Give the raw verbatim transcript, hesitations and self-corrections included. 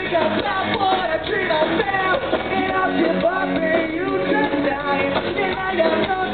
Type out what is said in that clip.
think about what I treat myself, and I'll give up and you just die, and I got no